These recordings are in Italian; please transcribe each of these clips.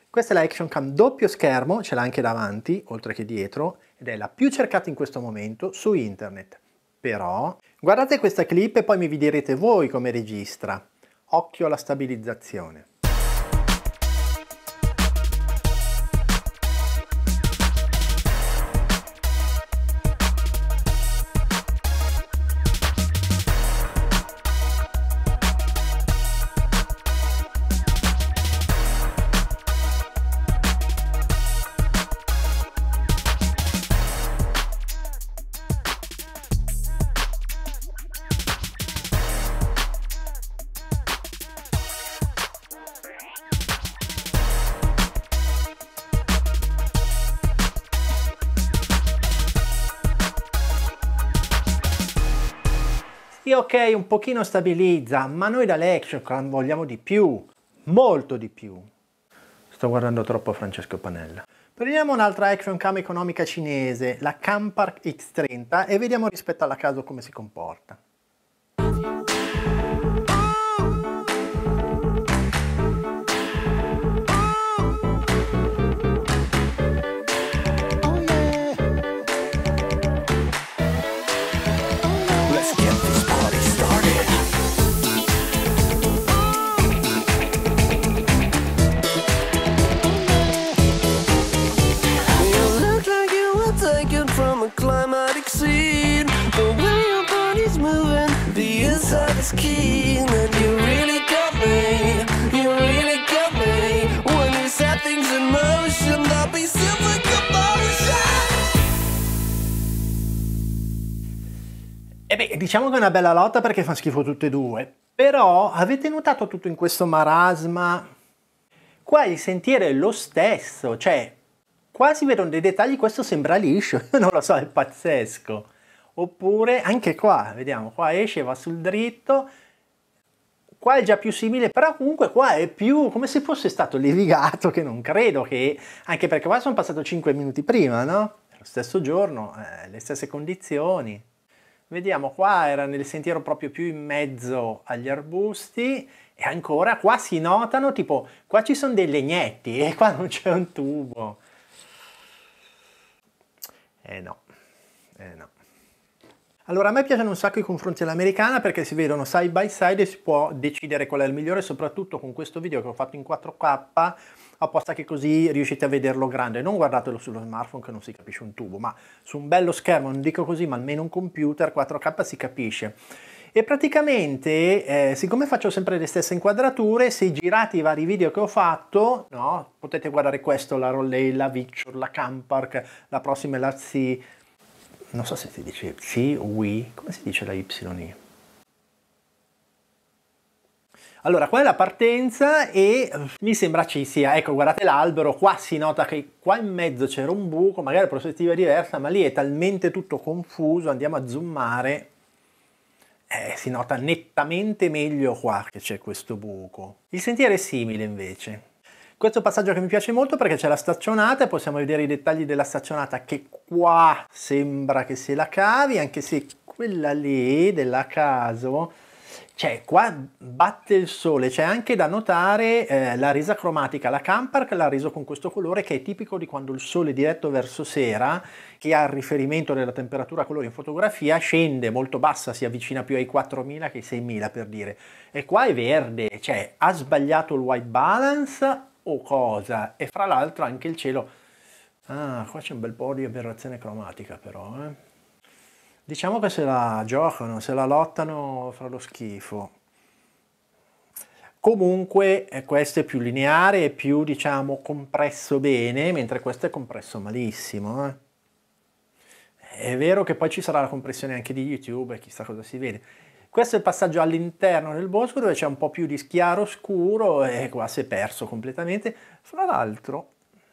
Questa è la Action Cam doppio schermo, ce l'ha anche davanti, oltre che dietro, ed è la più cercata in questo momento su internet. Però, guardate questa clip e poi mi direte voi come registra. Occhio alla stabilizzazione. Sì, ok, un pochino stabilizza, ma noi dall'Action Cam vogliamo di più, molto di più. Sto guardando troppo Francesco Panella. Prendiamo un'altra Action Cam economica cinese, la Campark X30, e vediamo rispetto alla Caso come si comporta. E beh, diciamo che è una bella lotta perché fa schifo tutte e due, però avete notato tutto in questo marasma? Qua il sentiero è lo stesso, cioè qua si vedono dei dettagli, questo sembra liscio, non lo so, è pazzesco. Oppure anche qua, vediamo, qua esce, va sul dritto, qua è già più simile, però comunque qua è più come se fosse stato levigato, che non credo che, anche perché qua sono passato 5 minuti prima, no? Lo stesso giorno, le stesse condizioni. Vediamo, qua era nel sentiero proprio più in mezzo agli arbusti e ancora qua si notano, tipo, qua ci sono dei legnetti e qua non c'è un tubo. No, no. Allora, a me piacciono un sacco i confronti all'americana perché si vedono side by side e si può decidere qual è il migliore, soprattutto con questo video che ho fatto in 4K, apposta che così riuscite a vederlo grande. Non guardatelo sullo smartphone che non si capisce un tubo, ma su un bello schermo, non dico così, ma almeno un computer 4K si capisce. E praticamente, siccome faccio sempre le stesse inquadrature, se girate i vari video che ho fatto, no, potete guardare questo, la Rollei, la Victure, la Campark, la prossima è la C, non so se si dice C o WI, come si dice la YI? Allora, qua è la partenza e mi sembra ci sia, ecco, guardate l'albero, qua si nota che qua in mezzo c'era un buco, magari la prospettiva è diversa, ma lì è talmente tutto confuso, andiamo a zoomare, si nota nettamente meglio qua che c'è questo buco. Il sentiero è simile invece. Questo passaggio che mi piace molto perché c'è la staccionata e possiamo vedere i dettagli della staccionata che qua sembra che se la cavi, anche se quella lì della Caso, cioè qua batte il sole, c'è anche da notare la resa cromatica, la Campark l'ha reso con questo colore che è tipico di quando il sole è diretto verso sera, che ha il riferimento della temperatura colore in fotografia, scende molto bassa, si avvicina più ai 4000 che ai 6000 per dire, e qua è verde, cioè ha sbagliato il white balance o cosa? E fra l'altro anche il cielo, ah, qua c'è un bel po' di aberrazione cromatica però, Diciamo che se la giocano, se la lottano fra lo schifo. Comunque questo è più lineare e più, diciamo, compresso bene, mentre questo è compresso malissimo. È vero che poi ci sarà la compressione anche di YouTube e chissà cosa si vede. Questo è il passaggio all'interno del bosco dove c'è un po' più di chiaro scuro e qua si è perso completamente. Fra l'altro,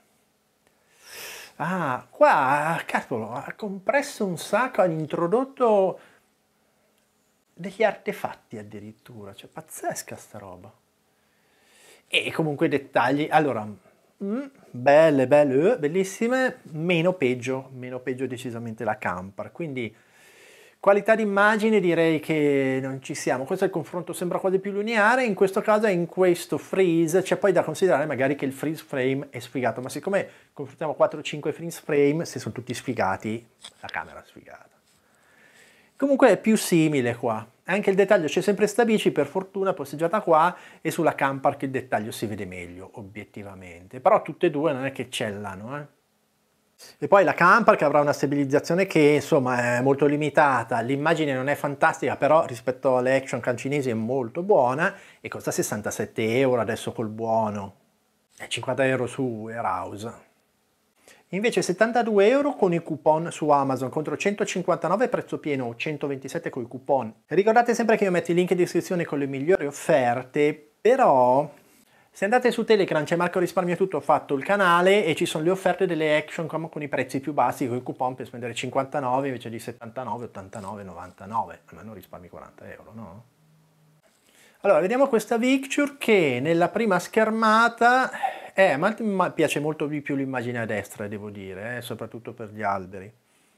ah, qua, cavolo, ha compresso un sacco, ha introdotto degli artefatti addirittura, cioè pazzesca sta roba. E comunque dettagli, allora, belle, bellissime, meno peggio decisamente la Camper, quindi Qualità d'immagine direi che non ci siamo, questo il confronto sembra quasi più lineare, in questo caso è in questo freeze, c'è poi da considerare magari che il freeze frame è sfigato, ma siccome confrontiamo 4-5 freeze frame, se sono tutti sfigati, la camera è sfigata. Comunque è più simile qua, anche il dettaglio c'è sempre sta bici, per fortuna posteggiata qua, e sulla Campark il dettaglio si vede meglio, obiettivamente, però tutte e due non è che eccellano, E poi la Campark avrà una stabilizzazione che insomma è molto limitata, l'immagine non è fantastica, però rispetto alle Action Cam cinesi è molto buona e costa 67 euro adesso col buono, e 50 euro su Warehouse. Invece 72 euro con i coupon su Amazon contro 159 prezzo pieno o 127 con i coupon. Ricordate sempre che io metto i link in descrizione con le migliori offerte, però se andate su Telegram c'è Marco Risparmia Tutto, ho fatto il canale e ci sono le offerte delle Action Cam con i prezzi più bassi con i coupon per spendere 59 invece di 79, 89, 99, almeno risparmi 40 euro, no? Allora, vediamo questa Victure che nella prima schermata mi piace molto di più l'immagine a destra, devo dire, soprattutto per gli alberi.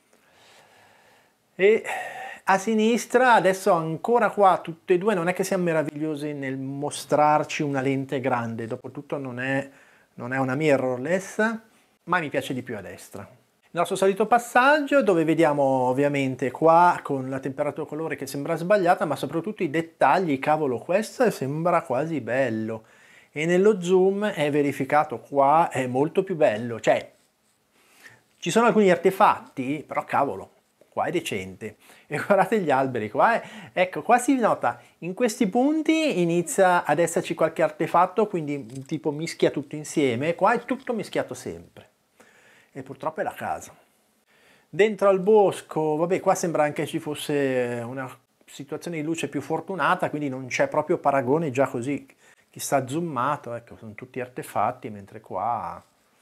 E a sinistra, adesso ancora qua, tutte e due non è che siano meravigliosi nel mostrarci una lente grande, dopotutto non è una mirrorless, ma mi piace di più a destra. Il nostro solito passaggio dove vediamo ovviamente qua con la temperatura colore che sembra sbagliata, ma soprattutto i dettagli, cavolo, questo sembra quasi bello. E nello zoom è verificato qua, è molto più bello, cioè ci sono alcuni artefatti, però cavolo, qua è decente. E guardate gli alberi qua, ecco, qua si nota, in questi punti inizia ad esserci qualche artefatto, quindi tipo mischia tutto insieme, qua è tutto mischiato sempre. E purtroppo è la casa. Dentro al bosco, vabbè, qua sembra anche ci fosse una situazione di luce più fortunata, quindi non c'è proprio paragone già così. Chissà zoomato, ecco, sono tutti artefatti, mentre qua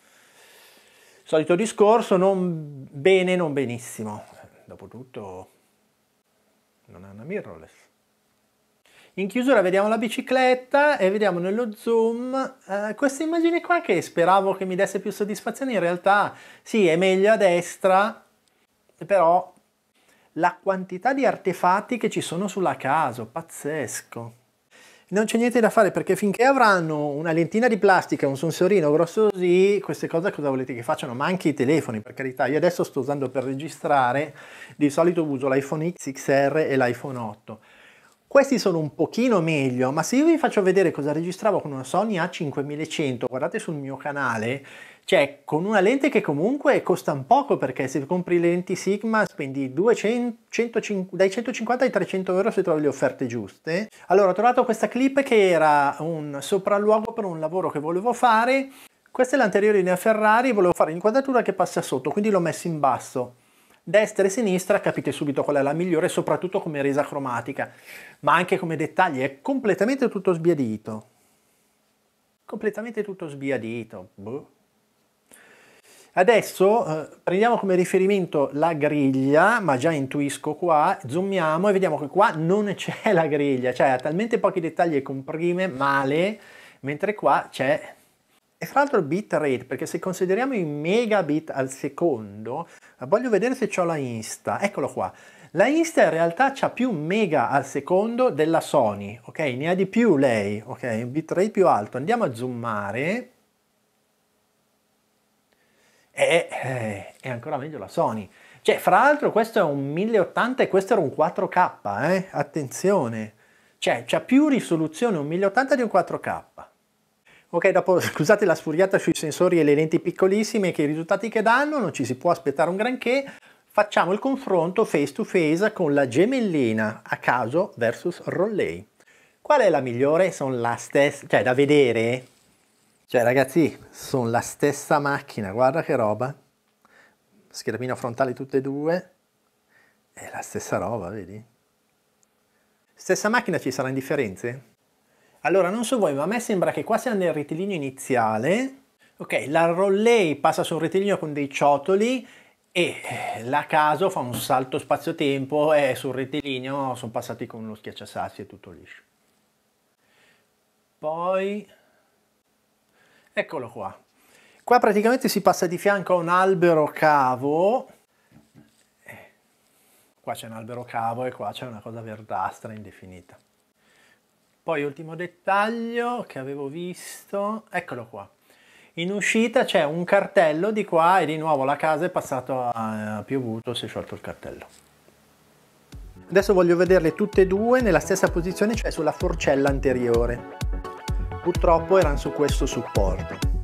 solito discorso, non bene, non benissimo. Dopotutto non è una mirrorless. In chiusura vediamo la bicicletta e vediamo nello zoom questa immagine qua che speravo che mi desse più soddisfazione, in realtà sì, è meglio a destra, però la quantità di artefatti che ci sono sulla casa, pazzesco. Non c'è niente da fare perché finché avranno una lentina di plastica e un sensorino grosso così, queste cose cosa volete che facciano? Ma anche i telefoni, per carità. Io adesso sto usando per registrare, di solito uso l'iPhone X, XR e l'iPhone 8. Questi sono un pochino meglio, ma se io vi faccio vedere cosa registravo con una Sony A5100, guardate sul mio canale, cioè con una lente che comunque costa un poco, perché se compri le lenti Sigma spendi dai 150 ai 300 euro se trovi le offerte giuste. Allora ho trovato questa clip che era un sopralluogo per un lavoro che volevo fare. Questa è l'anteriore linea Ferrari, volevo fare l'inquadratura che passa sotto, quindi l'ho messo in basso. Destra e sinistra capite subito qual è la migliore, soprattutto come resa cromatica, ma anche come dettagli, è completamente tutto sbiadito. Completamente tutto sbiadito. Boh. Adesso prendiamo come riferimento la griglia, ma già intuisco qua, zoomiamo e vediamo che qua non c'è la griglia, cioè ha talmente pochi dettagli e comprime male, mentre qua c'è. E fra l'altro il bitrate, perché se consideriamo i megabit al secondo, voglio vedere se ho la Insta, eccolo qua. La Insta in realtà ha più mega al secondo della Sony, ok? Ne ha di più lei, ok? Un bitrate più alto. Andiamo a zoomare. È ancora meglio la Sony. Cioè, fra l'altro questo è un 1080 e questo era un 4K, attenzione. Cioè, c'ha più risoluzione un 1080 di un 4K. Ok, dopo scusate la sfuriata sui sensori e le lenti piccolissime, che i risultati che danno non ci si può aspettare un granché. Facciamo il confronto face to face con la gemellina a caso versus Rollei. Qual è la migliore? Sono la stessa, cioè da vedere, cioè ragazzi, sono la stessa macchina, guarda che roba. Schermino frontale tutte e due, è la stessa roba, vedi? Stessa macchina, ci saranno differenze? Allora, non so voi, ma a me sembra che qua siamo nel rettilineo iniziale. Ok, la Rollei passa su un rettilineo con dei ciotoli e la Caso fa un salto spazio-tempo e sul rettilineo sono passati con uno schiacciasassi e tutto liscio. Poi, eccolo qua. Qua praticamente si passa di fianco a un albero cavo. Qua c'è un albero cavo e qua c'è una cosa verdastra indefinita. Poi ultimo dettaglio che avevo visto, eccolo qua. In uscita c'è un cartello di qua e di nuovo la casa è passata a piovuto, si è sciolto il cartello. Adesso voglio vederle tutte e due nella stessa posizione, cioè sulla forcella anteriore. Purtroppo erano su questo supporto.